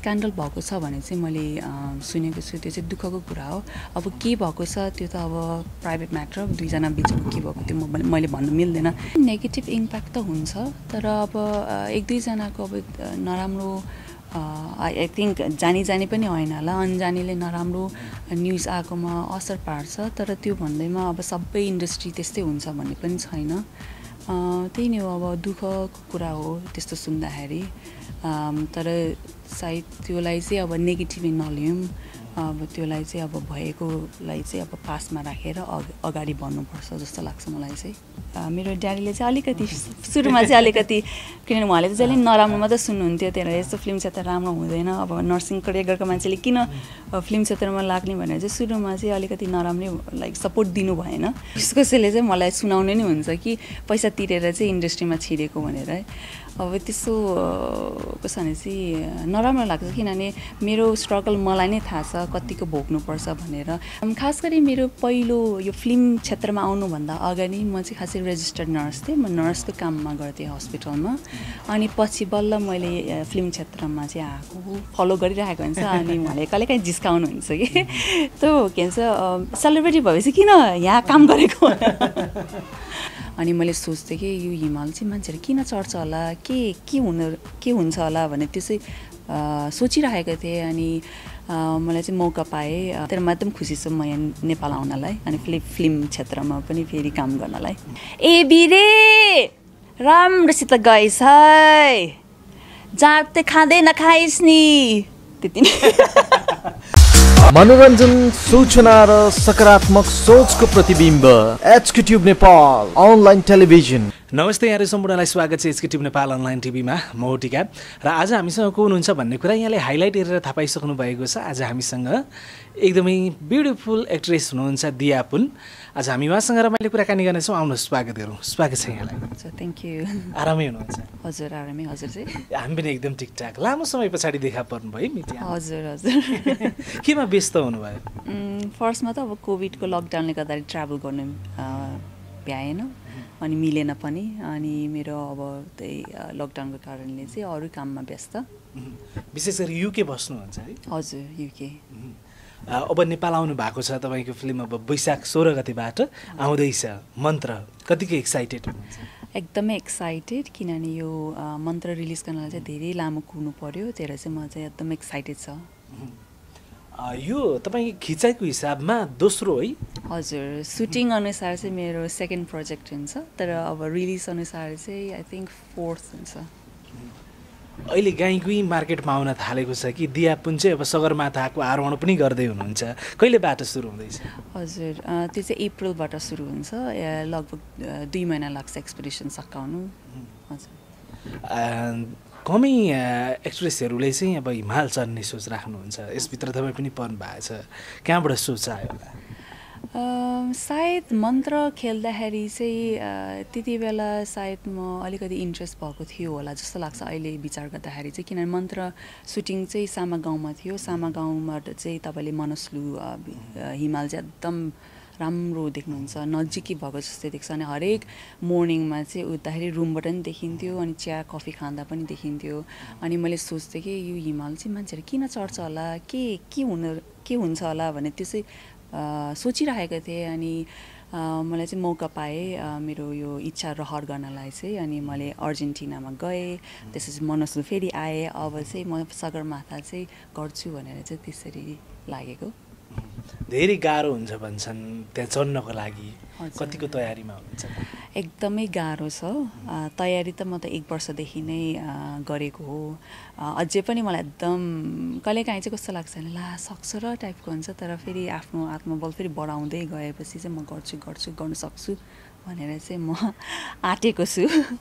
scandal भएको छ भने चाहिँ मैले सुनेको छु त्यो चाहिँ दुःखको कुरा हो अब के भएको छ त्यो त अब प्राइभेट म्याटर दुईजना बिचको के भएको त्यो मैले भन्नु मिल्दैन नेगेटिभ इम्प्याक्ट त हुन्छ तर अब एक दुईजनाको अब नराम्रो आई थिङ्क जानी पनि होइन होला अनजानीले नराम्रो न्युज आएकोमा असर पार्छ तर त्यो भन्दैमा अब सबै इन्डस्ट्री त्यस्तै हुन्छ भन्ने पनि छैन त्यही नै हो अब दुःखको कुरा हो त्यस्तो सुन्दाखेरि तर सायद त्योलाई चाहिँ अब नेगेटिभली नलियौँ अब त्योलाई चाहिँ अब भएकोलाई चाहिँ अब पासमा राखेर अगाडि बढ्नुपर्छ जस्तो लाग्छ मलाई चाहिँ मेरो ड्याडीले चाहिँ अलिकति सुरुमा चाहिँ अलिकति किनभने उहाँले चाहिँ जहिले नराम्रो मात्रै सुन्नुहुन्थ्यो त्यही भएर यस्तो फिल्म क्षेत्र राम्रो हुँदैन अब नर्सिङ करियर गरेको मान्छेले किन फिल्म क्षेत्रमा लाग्ने भनेर चाहिँ सुरुमा चाहिँ अलिकति नराम्रै लाइक सपोर्ट दिनु भएन कसैले चाहिँ मलाई सुनाउने नै हुन्छ कि पैसा तिरेर चाहिँ इन्डस्ट्रीमा छिरेको भनेर है अब त्यस्तो कसो भने चाहिँ नराम्रो लाग्छ किनभने मेरो स्ट्रगल मलाई नै थाहा छ कतिको भोग्नुपर्छ भनेर खास गरी मेरो पहिलो यो फिल्म क्षेत्रमा आउनुभन्दा अगाडि म चाहिँ खासै रेजिस्टर्ड नर्स थिएँ म नर्सको काममा गर्थेँ हस्पिटलमा अनि पछि बल्ल मैले फिल्म क्षेत्रमा चाहिँ आएको फलो गरिरहेको हुन्छ अनि उहाँले कहिलेकाहीँ जिस्काउनुहुन्छ कि त्यो के भन्छ सेलिब्रेटी भएपछि किन यहाँ काम गरेको अनि मैले सोच्थेँ कि यो हिमाल चाहिँ मान्छेहरू किन चढ्छ होला के हुन्छ होला भने त्यो चाहिँ सोचिरहेको थिएँ अनि मलाई चाहिँ मौका पाएँ तर म एकदम खुसी छु म यहाँ नेपाल आउनलाई अनि फिल्म क्षेत्रमा पनि फेरि काम गर्नलाई ए बिरे राम्रोसित गएछ है जाँड त खाँदै नखाइस् नि त्यति नै मनोरञ्जन सूचना र सकारात्मक सोचको प्रतिबिम्ब HK Tube Nepal online television नमस्ते यहाँहरू सम्पूर्णलाई स्वागत छ एचके ट्युब नेपाल अनलाइन टिभीमा म टिका र आज हामीसँग को हुनुहुन्छ भन्ने कुरा यहाँले हाइलाइट हेरेर थाहा पाइसक्नु भएको छ आज हामीसँग एकदमै ब्युटिफुल एक्ट्रेस हुनुहुन्छ दिया पुन आज हामी उहाँसँग रमाइलो कुराकानी गर्नेछौँ आउनुहोस् स्वागत गरौँ स्वागत छ यहाँलाई थ्याङ्क यू आरामै हुनुहुन्छ हजुर आरामै हजुर चाहिँ हामी पनि एकदम ठिकठाक लामो समय पछाडि देखा पर्नुभयो मिति हजुर हजुर केमा व्यस्त हुनुभयो फर्स्टमा त अब कोभिडको लकडाउनले गर्दाखेरि ट्राभल गर्नु भ्याएन अनि मिलेन पनि अनि मेरो अब त्यही लकडाउनको कारणले चाहिँ अरू काममा व्यस्त विशेष गरी युके बस्नुहुन्छ है हजुर युके अब नेपाल आउनु भएको छ तपाईँको फिल्म अब वैशाख 16 गतिबाट आउँदैछ मन्त्र कतिको एक्साइटेड हुनुहुन्छ एकदमै एक्साइटेड किनभने यो मन्त्र रिलिज गर्नलाई चाहिँ धेरै लामो कुर्नु पर्यो त्यही भएर चाहिँ म चाहिँ एकदम एक्साइटेड छ यो तपाईँको खिचाइको हिसाबमा दोस्रो है हजुर सुटिङ अनुसार चाहिँ मेरो सेकेन्ड प्रोजेक्ट हुन्छ तर अब रिलिज अनुसार चाहिँ आई थिङ्क फोर्थ हुन्छ अहिले गाईगुई मार्केटमा आउन थालेको छ कि दिया पुन चाहिँ अब सगरमाथाको आरोहण पनि गर्दै हुनुहुन्छ कहिलेबाट सुरु हुँदैछ हजुर त्यो चाहिँ अप्रिलबाट सुरु हुन्छ लगभग 2 महिना लाग्छ एक्सपिडिसन सकाउनु हजुर कमै एक्ट्रेसहरूले चाहिँ अब हिमाल चढ्ने सोच राख्नुहुन्छ यसभित्र तपाईँ पनि पर्नु भएको छ कहाँबाट सोच आयो होला सायद मन्त्र खेल्दाखेरि चाहिँ त्यति बेला सायद म अलिकति इन्ट्रेस्ट भएको थियो होला जस्तो लाग्छ अहिले विचार गर्दाखेरि चाहिँ किनभने मन्त्र सुटिङ चाहिँ सामा गाउँमा थियो सामा गाउँबाट चाहिँ तपाईँले मनस्लु हिमाल चाहिँ एकदम राम्रो देख्नुहुन्छ नजिकै भएको जस्तै देख्छ अनि हरेक मर्निङमा चाहिँ उठ्दाखेरि रुमबाट पनि देखिन्थ्यो अनि चिया कफी खाँदा पनि देखिन्थ्यो अनि मैले सोच्थेँ कि यो हिमाल चाहिँ मान्छेहरू किन चढ्छ होला के हुन्छ होला भने त्यो चाहिँ सोचिरहेको थिएँ अनि मलाई चाहिँ मौका पाएँ मेरो यो इच्छा रहर गर्नलाई चाहिँ अनि मैले अर्जेन्टिनामा गएँ त्यसपछि मनस्लु फेरि आएँ अब चाहिँ म सगरमाथा चाहिँ गर्छु भनेर चाहिँ त्यसरी लागेको धेरै गाह्रो हुन्छ भन्छन् त्यहाँ चढ्नको लागि कतिको तयारीमा हुनुहुन्छ एकदमै गाह्रो छ तयारी त म त 1 वर्षदेखि नै गरेको हो अझै पनि मलाई एकदम कहिलेकाहीँ चाहिँ कस्तो लाग्छ भने ला सक्छ र टाइपको हुन्छ तर फेरि आफ्नो आत्मबल फेरि बढाउँदै गएपछि चाहिँ म गर्न सक्छु भनेर चाहिँ म आँटेको छु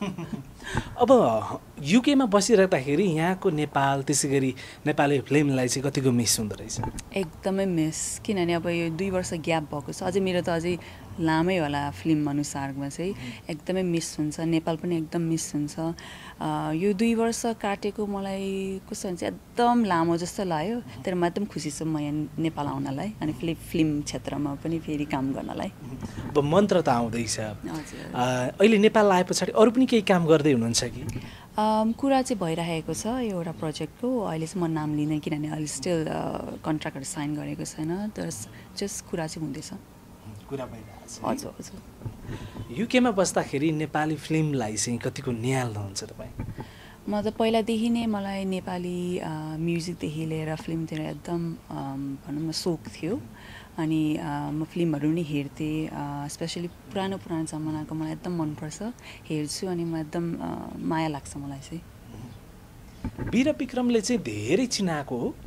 अब युकेमा बसिराख्दाखेरि यहाँको नेपाल त्यसै गरी नेपाली फिल्मलाई चाहिँ कतिको मिस हुँदो रहेछ एकदमै मिस किनभने अब यो 2 वर्ष ग्याप भएको छ अझै मेरो त अझै लामै होला फिल्म अनुसारमा चाहिँ एकदमै मिस हुन्छ नेपाल पनि एकदम मिस हुन्छ यो 2 वर्ष काटेको मलाई कस्तो हुन्छ एकदम लामो जस्तो लाग्यो तर म एकदम खुसी छु म यहाँ नेपाल आउनलाई अनि फिल्म क्षेत्रमा पनि फेरि काम गर्नलाई अब मन्त्र त आउँदैछ अहिले नेपाल आए पछाडि अरू पनि केही काम गर्दै हुनुहुन्छ कि कुरा चाहिँ भइरहेको छ एउटा प्रोजेक्टको अहिले चाहिँ म नाम लिँदैन किनभने अहिले स्टिल कन्ट्र्याक्टहरू साइन गरेको छैन तर जस्ट कुरा चाहिँ हुँदैछ कुरा भइरहेको छ हजुर हजुर युकेमा बस्दाखेरि नेपाली फिल्मलाई चाहिँ कतिको निहाल्नुहुन्छ तपाईँ म त पहिलादेखि नै मलाई नेपाली म्युजिकदेखि लिएर फिल्मतिर एकदम भनौँ न सोख थियो अनि म फिल्महरू नि हेर्थेँ स्पेसली पुरानो जमानाको मलाई एकदम मनपर्छ हेर्छु अनि म एकदम माया लाग्छ मलाई चाहिँ वीर विक्रमले चाहिँ धेरै चिनाएको हो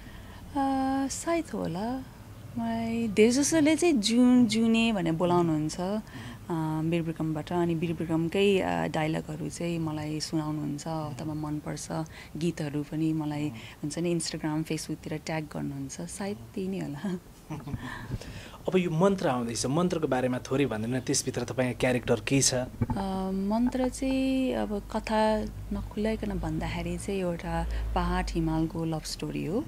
सायद होला मलाई धेरै जसोले चाहिँ जुने भनेर बोलाउनुहुन्छ वीर विक्रमबाट अनि वीर विक्रमकै डायलगहरू चाहिँ मलाई सुनाउनुहुन्छ अथवा मनपर्छ गीतहरू पनि मलाई हुन्छ नि इन्स्टाग्राम फेसबुकतिर ट्याग गर्नुहुन्छ सायद त्यही नै होला अब यो मन्त्र आउँदैछ मन्त्रको बारेमा थोरै भन्दैन त्यसभित्र तपाईँको क्यारेक्टर के छ मन्त्र चाहिँ अब कथा नखुलाइकन भन्दाखेरि चाहिँ एउटा पहाड हिमालको लभ स्टोरी हो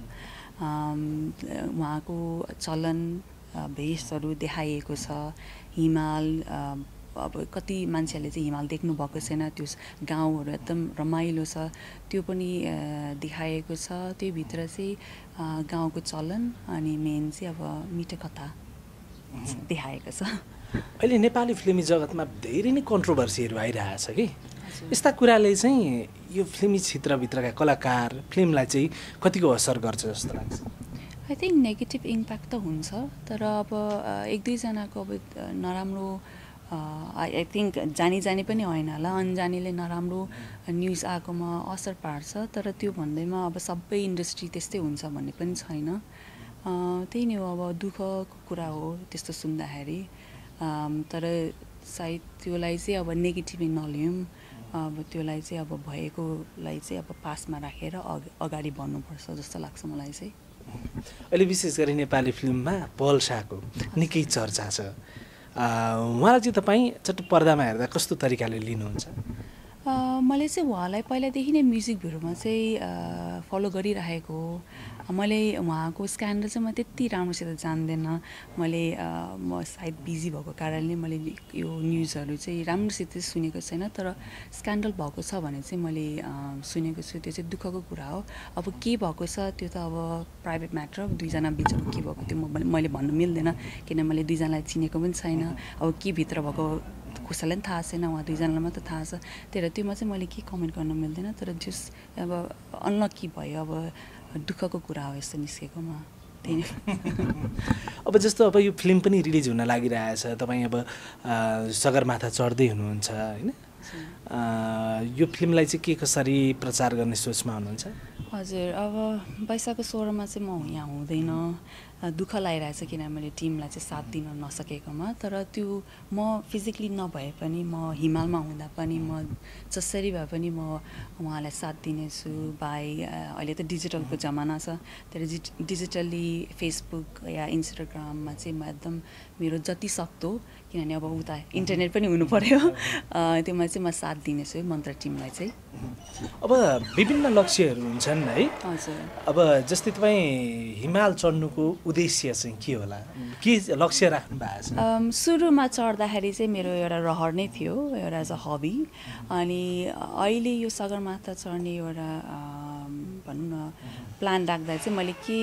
उहाँको चलन भेषहरू देखाइएको छ हिमाल अब कति मान्छेहरूले चाहिँ हिमाल देख्नु भएको छैन त्यो गाउँहरू एकदम रमाइलो छ त्यो पनि देखाएको छ त्योभित्र चाहिँ गाउँको चलन अनि मेन चाहिँ अब मिठो कथा देखाएको छ अहिले नेपाली फिल्मी जगतमा धेरै नै कन्ट्रोभर्सीहरू आइरहेछ कि यस्ता कुराले चाहिँ यो फिल्मी क्षेत्रभित्रका कलाकार फिल्मलाई चाहिँ कतिको असर गर्छ जस्तो लाग्छ आई थिङ्क नेगेटिभ इम्प्याक्ट त हुन्छ तर अब एक दुईजनाको अब नराम्रो आई थिङ्क जानी पनि होइन होला अन्जानीले नराम्रो न्युज आएकोमा असर पार्छ तर त्यो भन्दैमा अब सबै इन्डस्ट्री त्यस्तै हुन्छ भन्ने पनि छैन त्यही नै हो अब दुःखको कुरा हो त्यस्तो सुन्दाखेरि तर सायद त्यसलाई चाहिँ अब नेगेटिभली नलियौँ अब त्यसलाई चाहिँ अब भएकोलाई चाहिँ अब पासमा राखेर अगाडि बढ्नुपर्छ जस्तो लाग्छ मलाई चाहिँ अहिले विशेष गरी नेपाली फिल्ममा पल शाहको निकै चर्चा छ उहाँलाई चाहिँ तपाईँ चट्ट पर्दामा हेर्दा कस्तो तरिकाले लिनुहुन्छ मैले चाहिँ उहाँलाई पहिलादेखि नै म्युजिक भिडियोमा चाहिँ फलो गरिरहेको हो मैले उहाँको स्क्यान्डल चाहिँ म त्यति राम्रोसित जान्दैन मैले म सायद बिजी भएको कारणले मैले यो न्युजहरू चाहिँ राम्रोसित सुनेको छैन तर स्क्यान्डल भएको छ भने चाहिँ मैले सुनेको छु त्यो चाहिँ दुःखको कुरा हो अब के भएको छ त्यो त अब प्राइभेट म्याटर दुईजना बिचको के भएको त्यो मैले भन्नु मिल्दैन किन मैले दुईजनालाई चिनेको पनि छैन अब के भित्र भएको कसैलाई पनि थाहा छैन उहाँ दुईजनालाई मात्र थाहा छ त्यही त्योमा चाहिँ मैले के कमेन्ट गर्न मिल्दैन तर जस अब अनलकी भयो अब दुःखको कुरा हो यस्तो निस्केकोमा त्यही अब जस्तो अब यो फिल्म पनि रिलिज हुन लागिरहेछ तपाईँ अब सगरमाथा चढ्दै हुनुहुन्छ होइन यो फिल्मलाई चाहिँ के कसरी प्रचार गर्ने सोचमा हुनुहुन्छ हजुर अब वैशाखको 16मा चाहिँ म यहाँ हुँदैन दुःख लागिरहेछ किन मैले टिमलाई चाहिँ साथ दिन नसकेकोमा तर त्यो म फिजिकली नभए पनि म हिमालमा हुँदा पनि म जसरी भए पनि म उहाँलाई साथ दिनेछु बाई अहिले त डिजिटलको जमाना छ तर डिजिटल्ली फेसबुक या इन्स्टाग्राममा चाहिँ म एकदम मेरो जति सक्दो किनभने अब उता इन्टरनेट पनि हुनु पर्यो त्योमा चाहिँ म साथ दिनेछु मन्त्र टिमलाई चाहिँ अब विभिन्न लक्ष्यहरू हुन्छन् है हजुर अब जस्तै तपाईँ हिमाल चढ्नुको उद्देश्य चाहिँ के होला के लक्ष्य राख्नु भएको छ सुरुमा चढ्दाखेरि चाहिँ मेरो एउटा रहर नै थियो एउटा एज अ हबी अनि अहिले यो सगरमाथा चढ्ने एउटा भनौँ न प्लान राख्दा चाहिँ मैले के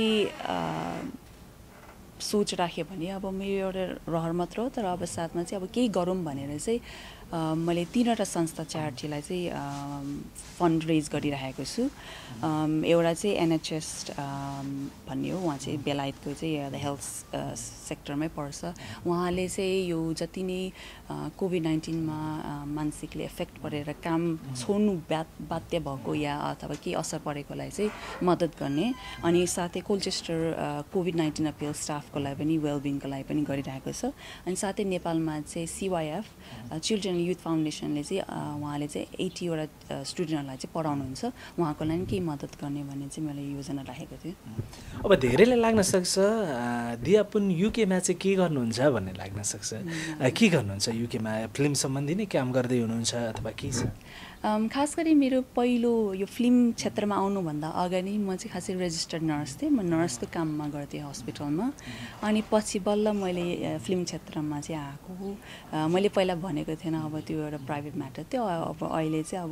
सोच राखेँ भने अब मेरो एउटा रहर मात्र हो तर अब साथमा चाहिँ अब केही गरौँ भनेर चाहिँ मैले 3वटा संस्था च्यारिटीलाई चाहिँ फन्ड रेज गरिरहेको छु एउटा चाहिँ एनएचएस भन्ने हो उहाँ चाहिँ बेलायतको चाहिँ हेल्थ सेक्टरमै पर्छ उहाँले चाहिँ यो जति नै कोभिड-19मा मानसिकले इफेक्ट परेर काम छोड्नु बाध्य भएको या अथवा केही असर परेकोलाई चाहिँ मद्दत गर्ने अनि साथै कोल्चेस्टर कोभिड-19 अपिल स्टाफको लागि पनि वेलबिङको लागि पनि गरिरहेको छ अनि साथै नेपालमा चाहिँ सिवाइएफ चिल्ड्रेन युथ फाउन्डेसनले चाहिँ उहाँले चाहिँ 80वटा स्टुडेन्टहरूलाई चाहिँ पढाउनुहुन्छ उहाँको लागि केही मद्दत गर्ने भन्ने चाहिँ मैले योजना राखेको थिएँ अब धेरैलाई लाग्न सक्छ दिया पुन युकेमा चाहिँ के गर्नुहुन्छ भन्ने लाग्न सक्छ के गर्नुहुन्छ युकेमा फिल्म सम्बन्धी नै काम गर्दै हुनुहुन्छ अथवा के छ खास गरी मेरो पहिलो यो फिल्म क्षेत्रमा आउनुभन्दा अगाडि म चाहिँ खासै रेजिस्टर्ड नर्स थिएँ म नर्सको काममा गर्थेँ हस्पिटलमा अनि पछि बल्ल मैले फिल्म क्षेत्रमा चाहिँ आएको मैले पहिला भनेको थिएन अब त्यो एउटा प्राइभेट म्याटर थियो अब अहिले चाहिँ अब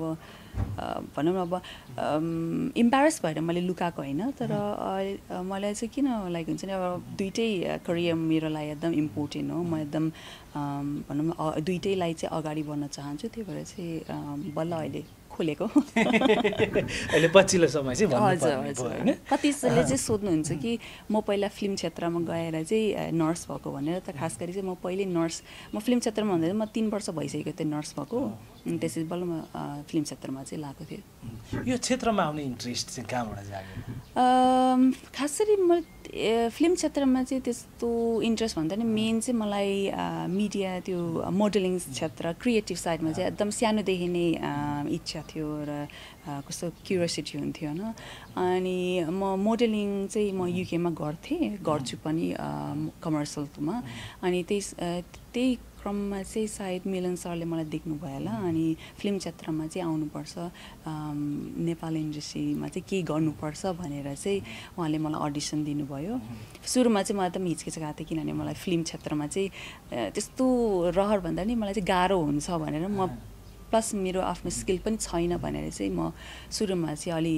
भनौँ न अब इम्बारेस भएर मैले लुकाएको होइन तर मलाई चाहिँ किन लाइक हुन्छ नि अब दुइटै करियर मेरो लागि एकदम इम्पोर्टेन्ट हो म एकदम भनौँ न दुइटैलाई चाहिँ अगाडि बढ्न चाहन्छु त्यही भएर चाहिँ बल्ल अहिले खोलेको अहिले पछिल्लो समय चाहिँ हजुर कतिजनाले चाहिँ सोध्नुहुन्छ कि म पहिला फिल्म क्षेत्रमा गएर चाहिँ नर्स भएको भनेर त खास गरी चाहिँ म पहिले नर्स म फिल्म क्षेत्रमा भन्दा म 3 वर्ष भइसकेको थिएँ नर्स भएको त्यसपछि बल्ल म फिल्म क्षेत्रमा चाहिँ लागेको थिएँ यो क्षेत्रमा आउने इन्ट्रेस्ट चाहिँ कहाँबाट जाग्यो खास गरी म फिल्म क्षेत्रमा चाहिँ त्यस्तो इन्ट्रेस्ट भन्दा नि मेन चाहिँ मलाई मिडिया त्यो मोडलिङ क्षेत्र क्रिएटिभ साइडमा चाहिँ एकदम सानोदेखि नै इच्छा थियो र कस्तो क्युरियोसिटी हुन्थ्यो होइन अनि म मोडलिङ चाहिँ म युकेमा गर्छु पनि कमर्सियलमा अनि त्यही क्रममा चाहिँ सायद मिलन सरले मलाई देख्नुभयो होला अनि फिल्म क्षेत्रमा चाहिँ आउनुपर्छ नेपाल इन्डस्ट्रीमा चाहिँ के गर्नुपर्छ भनेर चाहिँ उहाँले मलाई अडिसन दिनुभयो सुरुमा चाहिँ म एकदम हिचकिचाएको थिएँ किनभने मलाई फिल्म क्षेत्रमा चाहिँ त्यस्तो रहर भन्दा नि मलाई चाहिँ गाह्रो हुन्छ भनेर म प्लस मेरो आफ्नो स्किल पनि छैन भनेर चाहिँ म सुरुमा चाहिँ अलि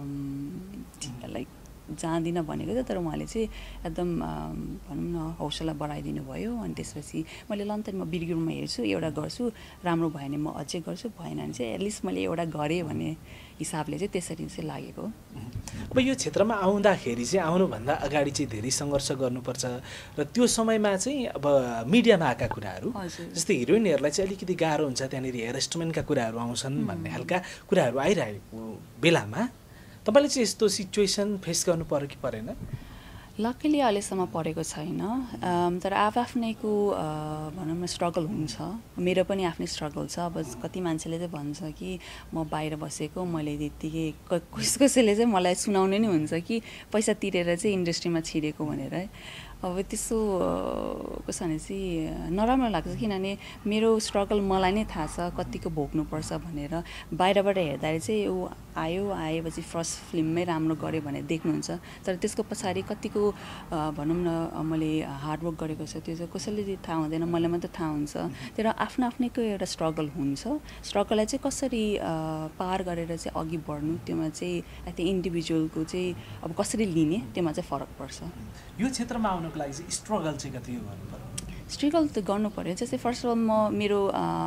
लाइक जाँदिनँ भनेको थियो तर उहाँले चाहिँ एकदम भनौँ न हौसला बढाइदिनु भयो अनि त्यसपछि मैले लन्त म बिरगुरमा हेर्छु एउटा गर्छु राम्रो भयो भने म अझै गर्छु भएन भने चाहिँ एटलिस्ट मैले एउटा गरेँ भन्ने हिसाबले चाहिँ त्यसरी चाहिँ लागेको अब यो क्षेत्रमा आउँदाखेरि चाहिँ आउनुभन्दा अगाडि चाहिँ धेरै सङ्घर्ष गर्नुपर्छ र त्यो समयमा चाहिँ अब मिडियामा आएका कुराहरू जस्तै हिरोइनहरूलाई चाहिँ अलिकति गाह्रो हुन्छ त्यहाँनिर हेयरस्टाइलका कुराहरू आउँछन् भन्ने खालका कुराहरू आइरहेको बेलामा तपाईँले चाहिँ यस्तो सिचुएसन फेस गर्नु पर्यो कि परेन लक्कीली अहिलेसम्म परेको छैन तर आफ्नैको भनौँ न स्ट्रगल हुन्छ मेरो पनि आफ्नै स्ट्रगल छ अब कति मान्छेले चाहिँ भन्छ कि म बाहिर बसेको मैले त्यत्तिकै कसैले चाहिँ मलाई सुनाउने नै हुन्छ कि पैसा तिरेर चाहिँ इन्डस्ट्रीमा छिरेको भनेर है अब त्यसो कसो भने चाहिँ नराम्रो लाग्छ किनभने मेरो स्ट्रगल मलाई नै थाहा छ कतिको भोग्नुपर्छ भनेर बाहिरबाट हेर्दाखेरि चाहिँ ऊ आएपछि फर्स्ट फिल्ममै राम्रो गरेँ भनेर देख्नुहुन्छ तर त्यसको पछाडि कतिको भनौँ न मैले हार्डवर्क गरेको छ त्यो चाहिँ कसैले थाहा हुँदैन मलाई मात्रै थाहा हुन्छ तर आफ्नो आफ्नैको एउटा स्ट्रगल हुन्छ स्ट्रगललाई चाहिँ कसरी पार गरेर चाहिँ अघि बढ्नु त्योमा चाहिँ आई थिङ्क इन्डिभिजुअलको चाहिँ अब कसरी लिने त्योमा चाहिँ फरक पर्छ यो क्षेत्रमा आउनको लागि चाहिँ स्ट्रगल चाहिँ कति गर्नु पर्यो स्ट्रगल त गर्नु पर्यो जस्तै फर्स्ट अफ अल म मेरो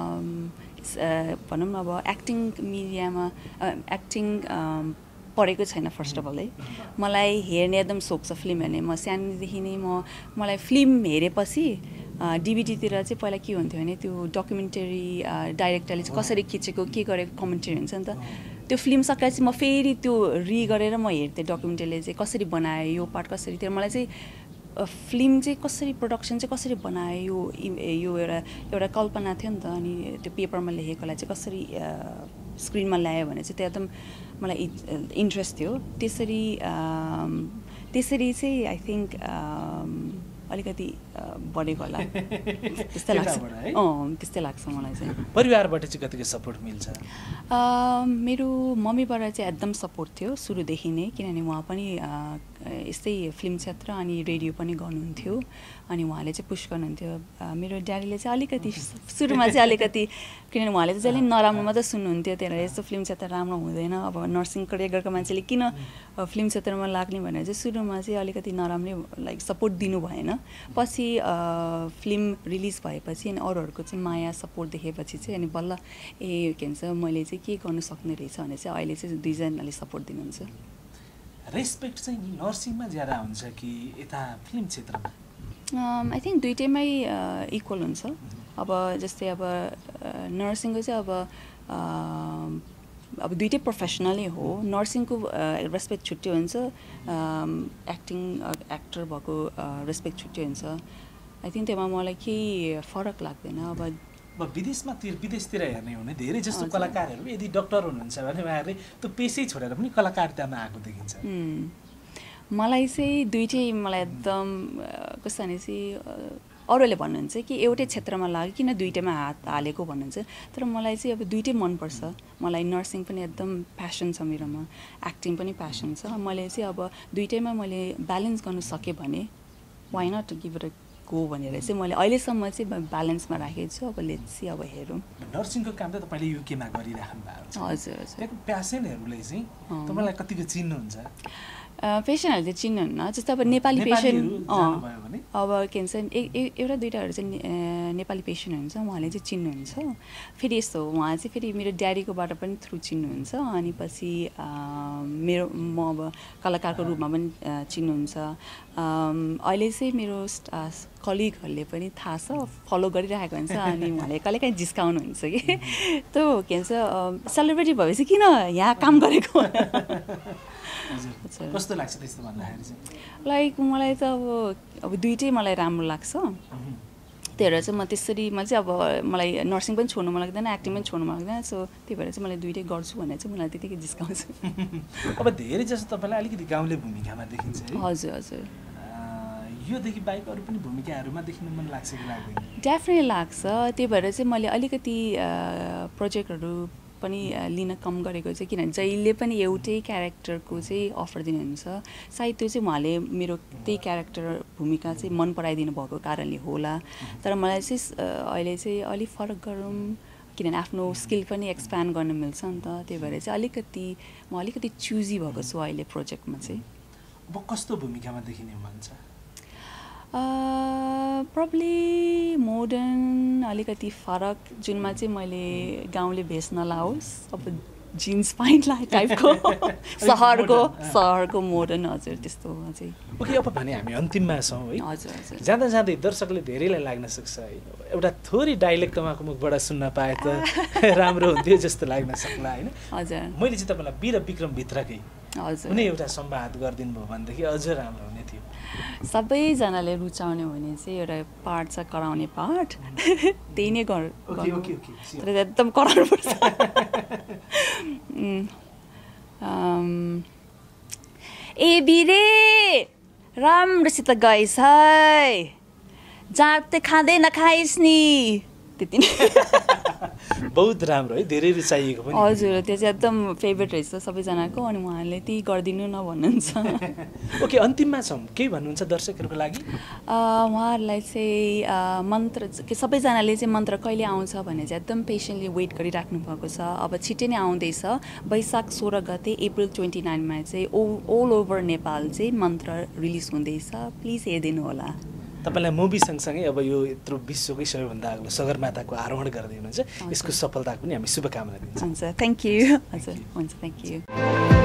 भनौँ न अब एक्टिङ मिडियामा एक्टिङ पढेको छैन फर्स्ट अफ अल है मलाई हेर्ने एकदम सोख छ फिल्म हेर्ने म सानोदेखि नै मलाई फिल्म हेरेपछि डिभिडीतिर चाहिँ पहिला के हुन्थ्यो भने त्यो डकुमेन्टरी डाइरेक्टरले चाहिँ कसरी खिचेको के गरेको कमेन्ट्री हुन्छ नि त त्यो फिल्म सकेर चाहिँ म फेरि त्यो गरेर म हेर्थेँ डकुमेन्टरीले चाहिँ कसरी बनायो यो पार्ट कसरी थियो मलाई चाहिँ फिल्म चाहिँ कसरी प्रोडक्सन चाहिँ कसरी बनायो यो एउटा कल्पना थियो नि त अनि त्यो पेपरमा लेखेकोलाई चाहिँ कसरी स्क्रिनमा ल्यायो भने चाहिँ त्यो एकदम मलाई इन्ट्रेस्ट थियो त्यसरी चाहिँ आई थिङ्क अलिकति बढेको होला त्यस्तै लाग्छ त्यस्तै लाग्छ मलाई चाहिँ परिवारबाट चाहिँ कतिको सपोर्ट मिल्छ मेरो मम्मीबाट चाहिँ एकदम सपोर्ट थियो सुरुदेखि नै किनभने उहाँ पनि यस्तै फिल्म क्षेत्र अनि रेडियो पनि गर्नुहुन्थ्यो अनि उहाँले चाहिँ पुस गर्नुहुन्थ्यो मेरो ड्याडीले चाहिँ अलिकति सुरुमा चाहिँ अलिकति किनभने उहाँले चाहिँ जहिले नराम्रो मात्रै सुन्नुहुन्थ्यो त्यही भएर यस्तो फिल्म क्षेत्र राम्रो हुँदैन अब नर्सिङ करियर गरेको मान्छेले किन फिल्म क्षेत्रमा लाग्ने भनेर चाहिँ सुरुमा चाहिँ अलिकति नराम्रै लाइक सपोर्ट दिनु भएन पछि फिल्म रिलिज भएपछि अनि अरूहरूको चाहिँ माया सपोर्ट देखेपछि चाहिँ अनि बल्ल के भन्छ मैले चाहिँ के गर्नु सक्ने रहेछ भने चाहिँ अहिले चाहिँ दुईजनाले सपोर्ट दिनुहुन्छ रेस्पेक्ट चाहिँ नर्सिङमा ज्यादा हुन्छ कि यता फिल्म क्षेत्रमा आई थिङ्क दुइटैमै इक्वल हुन्छ अब जस्तै अब नर्सिङको चाहिँ अब दुइटै प्रोफेसनलै हो नर्सिङको रेस्पेक्ट छुट्टै हुन्छ एक्टर भएको रेस्पेक्ट छुट्टै हुन्छ आई थिङ्क त्यसमा मलाई केही फरक लाग्दैन अब विदेशतिर हेर्ने हो भने धेरै जस्तो कलाकारहरू यदि डक्टर हुनुहुन्छ भने उहाँहरूले त्यो पेसै छोडेर पनि कलाकारितामा आएको देखिन्छ मलाई चाहिँ दुइटै मलाई एकदम कस्तो भनेपछि अरूले भन्नुहुन्छ कि एउटै क्षेत्रमा लाग्यो किन दुइटैमा हात हालेको भन्नुहुन्छ तर मलाई चाहिँ अब दुइटै मनपर्छ मलाई नर्सिङ पनि एकदम प्यासन छ मेरोमा एक्टिङ पनि प्यासन छ मैले चाहिँ अब दुइटैमा मैले ब्यालेन्स गर्न सकेँ भने why not give it a go भनेर चाहिँ मैले अहिलेसम्म चाहिँ ब्यालेन्समा राखेको छु अब लेट्स सी अब हेरौँ नर्सिङको काम त तपाईँले युकेमा गरिराख्नु भएको छ हजुर हजुर त्यहाँको पेसेन्टहरूले चाहिँ तपाईँलाई कतिको चिन्नुहुन्छ पेसेन्टहरू चाहिँ चिन्नुहुन्न जस्तो अब नेपाली पेसेन्ट अब के भन्छ एउटा दुइटाहरू चाहिँ नेपाली पेसेन्ट हुन्छ उहाँले चाहिँ चिन्नुहुन्छ फेरि यस्तो हो उहाँ चाहिँ फेरि मेरो ड्याडीकोबाट पनि थ्रु चिन्नुहुन्छ अनि पछि मेरो म अब कलाकारको रूपमा पनि चिन्नुहुन्छ अहिले चाहिँ मेरो कलिगहरूले पनि थाहा छ फलो गरिरहेको हुन्छ अनि उहाँले कहिलेकाहीँ जिस्काउनुहुन्छ कि त्यो के भन्छ सेलिब्रेटी भएपछि किन यहाँ काम गरेको कस्तो लाग्छ त्यस्तो भन्दाखेरि चाहिँ लाइक मलाई त अब दुइटै मलाई राम्रो लाग्छ त्यही भएर चाहिँ म त्यसरी म चाहिँ अब मलाई नर्सिङ पनि छोड्नु मन लाग्दैन एक्टिङ पनि छोड्नु मन लाग्दैन सो त्यही भएर चाहिँ मलाई दुइटै गर्छु भनेर चाहिँ मलाई त्यतिकै जिस्काउँछु अब धेरै जस्तो तपाईँलाई अलिकति गाउँले भूमिकामा देखिन्छ है हजुर हजुर योदेखि बाहेक अरू पनि भूमिकाहरूमा देखिनु मन लाग्छ कि लाग्दैन डेफिनेटली लाग्छ त्यही भएर चाहिँ मैले अलिकति प्रोजेक्टहरू पनि लिन कम गरेको चाहिँ किनभने जहिले पनि एउटै क्यारेक्टरको चाहिँ अफर दिनुहुन्छ सायद त्यो चाहिँ उहाँले मेरो त्यही क्यारेक्टर भूमिका चाहिँ मन पराइदिनु भएको कारणले होला तर मलाई चाहिँ अहिले चाहिँ अलिक फरक गरौँ किनभने आफ्नो स्किल पनि एक्सप्यान्ड गर्न मिल्छ नि त त्यही भएर चाहिँ म अलिकति चुजी भएको छु अहिले प्रोजेक्टमा चाहिँ अब कस्तो भूमिकामा देखिने मन छ प्रब्ली मोडर्न अलिकति फरक जुनमा चाहिँ मैले गाउँले भेष नलाओस् अब जिन्स प्यान्ट टाइपको सहरको मोडर्न हजुर त्यस्तो चाहिँ ओके अब भने हामी अन्तिममा छौँ है हजुर हजुर जाँदा जाँदै दर्शकले धेरैलाई लाग्न सक्छ है एउटा थोरै डाइलेक्ट तपाईँको मुखबाट सुन्न पाए त राम्रो हुन्थ्यो जस्तो लाग्न सक्ला होइन हजुर मैले चाहिँ तपाईँलाई वीर विक्रमभित्रकै हजुर कुनै एउटा संवाद गरिदिनु भयो भनेदेखि अझ राम्रो हुने थियो सबैजनाले रुचाउने भने चाहिँ एउटा पार्ट छ कराउने पार्ट त्यही नै तर एकदम कराउनुपर्छ ए बिरे राम्रोसित गएछ है जाँड त खाँदै नखाइस् नि त्यति नै बहुत राम्रो है धेरै रुचाइएको पनि हजुर त्यो चाहिँ एकदम फेभरेट रहेछ सबैजनाको अनि उहाँहरूले त्यही गरिदिनु न भन्नुहुन्छ ओके अन्तिममा छौँ केही भन्नुहुन्छ दर्शकहरूको लागि उहाँहरूलाई चाहिँ मन्त्र सबैजनाले चाहिँ मन्त्र कहिले आउँछ भने चाहिँ एकदम पेसेन्टली वेट गरिराख्नु भएको छ अब छिट्टै नै आउँदैछ वैशाख 16 गते अप्रिल 29मा चाहिँ ऑल ओभर नेपाल चाहिँ मन्त्र रिलिज हुँदैछ प्लिज हेरिदिनु होला तपाईँलाई मुभी सँगसँगै अब यो यत्रो विश्वकै सबैभन्दा अग्लो सगरमाताको आरोहण गर्दै हुनुहुन्छ यसको सफलताको पनि हामी शुभकामना दिन्छौँ हुन्छ थ्याङ्क यू हजुर हुन्छ थ्याङ्क यू